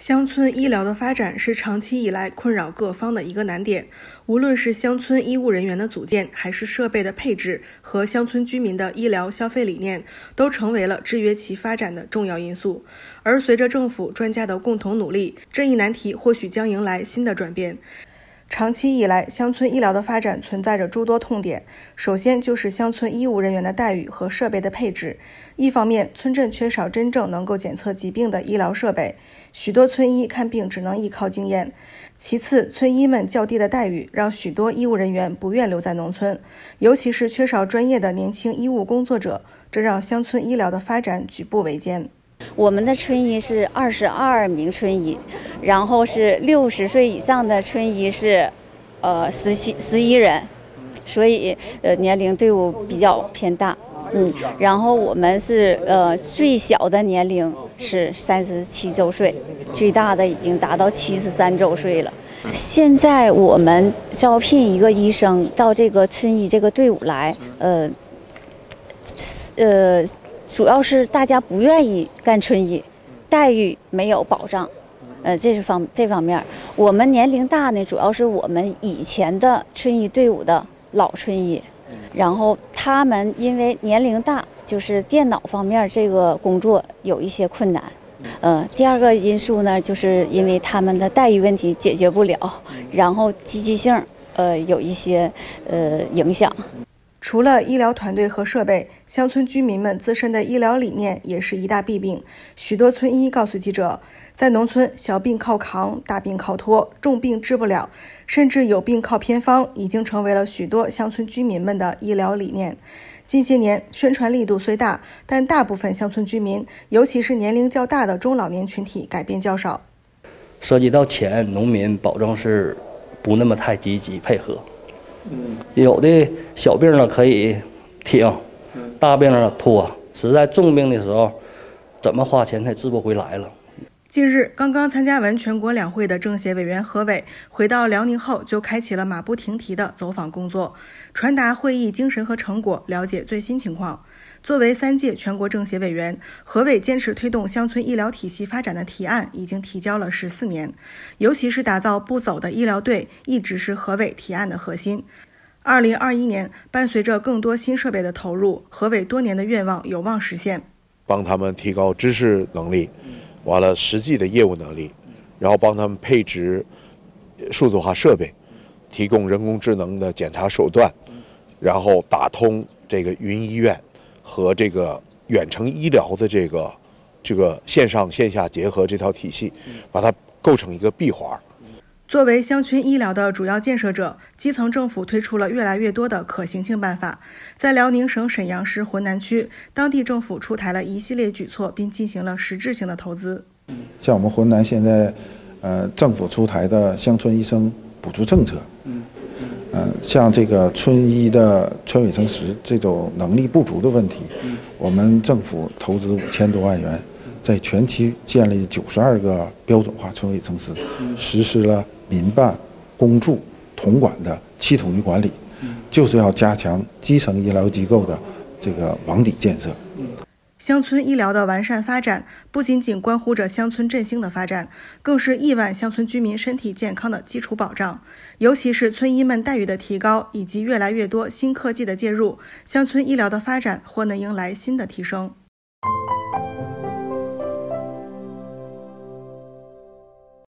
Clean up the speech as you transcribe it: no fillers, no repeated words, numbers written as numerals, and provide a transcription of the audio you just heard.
乡村医疗的发展是长期以来困扰各方的一个难点，无论是乡村医务人员的组建，还是设备的配置和乡村居民的医疗消费理念，都成为了制约其发展的重要因素。而随着政府专家的共同努力，这一难题或许将迎来新的转变。长期以来，乡村医疗的发展存在着诸多痛点。首先就是乡村医务人员的待遇和设备的配置。一方面，村镇缺少真正能够检测疾病的医疗设备，许多村医看病只能依靠经验。其次，村医们较低的待遇让许多医务人员不愿留在农村，尤其是缺少专业的年轻医务工作者，这让乡村医疗的发展举步维艰。 我们的村医是22名村医，然后是60岁以上的村医是11人，所以年龄队伍比较偏大。然后我们是最小的年龄是37周岁，最大的已经达到73周岁了。现在我们招聘一个医生到这个村医这个队伍来，主要是大家不愿意干村医，待遇没有保障，这方面，我们年龄大呢，主要是我们以前的村医队伍的老村医，然后他们因为年龄大，就是电脑方面这个工作有一些困难。第二个因素呢，就是因为他们的待遇问题解决不了，然后积极性有一些影响。 除了医疗团队和设备，乡村居民们自身的医疗理念也是一大弊病。许多村医告诉记者，在农村，小病靠扛，大病靠拖，重病治不了，甚至有病靠偏方，已经成为了许多乡村居民们的医疗理念。近些年，宣传力度虽大，但大部分乡村居民，尤其是年龄较大的中老年群体，改变较少。 涉及到钱，农民保证是不那么太积极配合。有的小病了可以挺，大病了拖，实在重病的时候，怎么花钱他治不回来了。 近日，刚刚参加完全国两会的政协委员何伟回到辽宁后，就开启了马不停蹄的走访工作，传达会议精神和成果，了解最新情况。作为3届全国政协委员，何伟坚持推动乡村医疗体系发展的提案已经提交了14年，尤其是打造不走的医疗队，一直是何伟提案的核心。2021年，伴随着更多新设备的投入，何伟多年的愿望有望实现。 帮他们提高知识能力，完了实际的业务能力，然后帮他们配置数字化设备，提供人工智能的检查手段，然后打通这个云医院和这个远程医疗的这个线上线下结合这套体系，把它构成一个闭环。 作为乡村医疗的主要建设者，基层政府推出了越来越多的可行性办法。在辽宁省沈阳市浑南区，当地政府出台了一系列举措，并进行了实质性的投资。 像我们浑南现在，政府出台的乡村医生补助政策，像这个村医的村委村实这种能力不足的问题，我们政府投资5000多万元，在全区建立92个标准化村委村实，实施了民办、公助、统管的7统一管理，就是要加强基层医疗机构的这个网底建设。 乡村医疗的完善发展，不仅仅关乎着乡村振兴的发展，更是亿万乡村居民身体健康的基础保障。尤其是村医们待遇的提高，以及越来越多新科技的介入，乡村医疗的发展或能迎来新的提升。